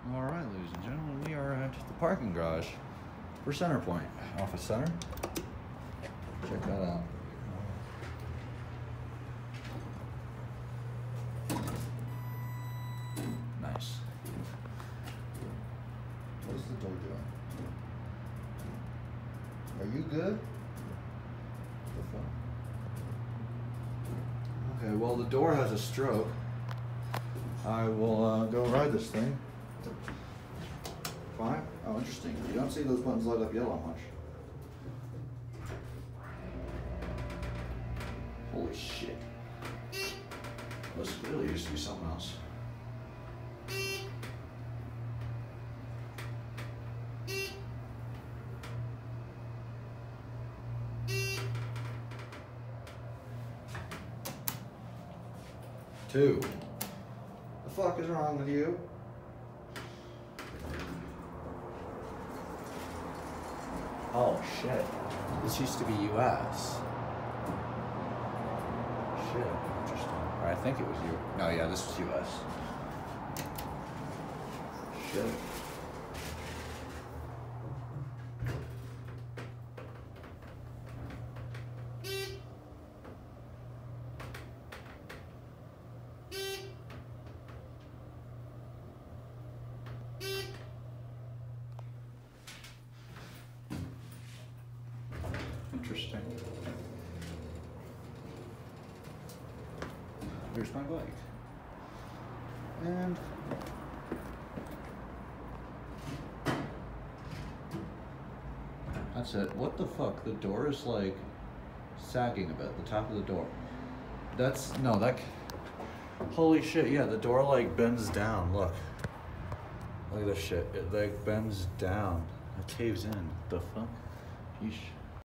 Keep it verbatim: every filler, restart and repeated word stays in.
All right, ladies and gentlemen, we are at the parking garage for Centerpoint. Office Center. Check that out. Nice. What is the door doing? Are you good? What the fuck? Okay, well, the door has a stroke. I will uh, go ride this thing. Fine. Oh, interesting. You don't see those buttons light up yellow much. Holy shit. This really used to be something else. Two. The fuck is wrong with you? Oh shit. This used to be U S. Shit, interesting. Or I think it was U. No, yeah, this was U S. Shit. Interesting. Here's my bike. And that's it. What the fuck? The door is like sagging a bit, the top of the door. That's, no, that, holy shit, yeah, the door like bends down, look. Look at this shit, it like bends down. It caves in. What the fuck? Yeesh.